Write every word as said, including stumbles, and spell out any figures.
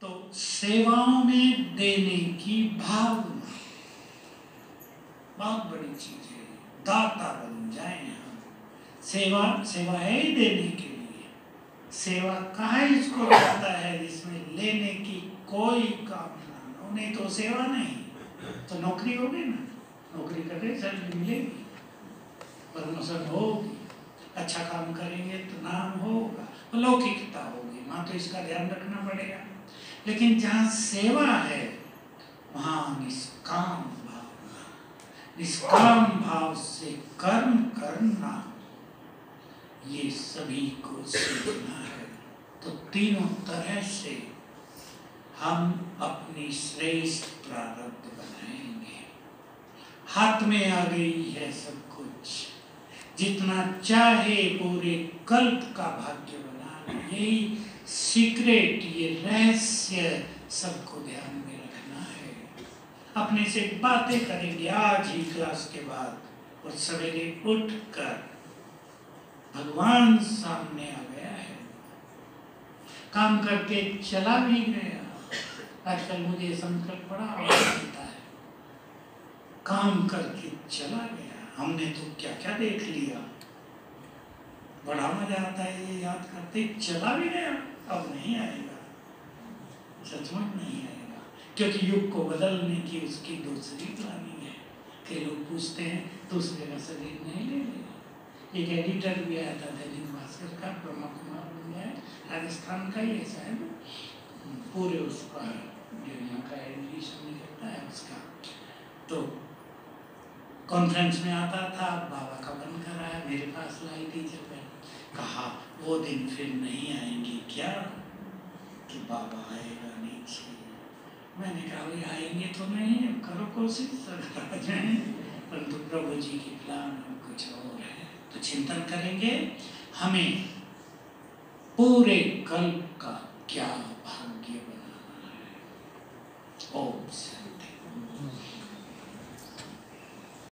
तो सेवाओं में देने की भावना बहुत बड़ी चीज है। दाता बन जाए हम। सेवा सेवा है ही देने के लिए। सेवा कहाँ इसको जाता है जिसमें लेने की कोई कामना न हो। नहीं तो सेवा नहीं तो नौकरी होगी ना, नौकरी करके सैलरी मिलेगी, प्रमोशन होगी, अच्छा काम करेंगे तो नाम होगा, लौकिकता होगी, वहाँ तो इसका ध्यान रखना पड़ेगा। लेकिन जहाँ सेवा है वहाँ निष्काम भावना, निष्काम भाव से कर्म करना, ये सभी को सीखना है। तो तीनों तरह से हम अपनी श्रेष्ठ प्रारब्ध बनाएंगे। हाथ में आ गई है सब कुछ, जितना चाहे पूरे कल्प का भाग्य बना। यही सीक्रेट, ये रहस्य सबको ध्यान में रखना है। अपने से बातें करेंगे आज ही क्लास के बाद, और सवेरे उठकर भगवान सामने आ गया है, काम करके चला भी गया। आजकल मुझे संकल्प बड़ा आता है, काम करके चला गया। हमने तो क्या क्या देख लिया, बड़ा मजा आता है ये याद करते। चला भी गया, अब नहीं आएगा, सचमुच नहीं आएगा, क्योंकि युग को बदलने की उसकी दूसरी प्लानिंग है। कई लोग पूछते हैं दूसरे का शरीर नहीं ले लेगा। एक एडिटर भी आया था दैनिक भास्कर का, ब्रह्मा कुमार बन गया, राजस्थान का ही ऐसा है, पूरे उसका जो यहाँ का एडिशन निकलता है उसका। तो कॉन्फ्रेंस में आता था, बाबा का बन कर आया, मेरे पास लाई टीचर पे, कहा वो दिन फिर नहीं आएंगे क्या कि बाबा आएगा नीचे। मैंने कहा भाई आएंगे तो नहीं, करो कोशिश आ जाए, परंतु प्रभु जी की प्लान कुछ और है। तो चिंतन करेंगे हमें पूरे कल्प का क्या भाग्य बनाना है। ओम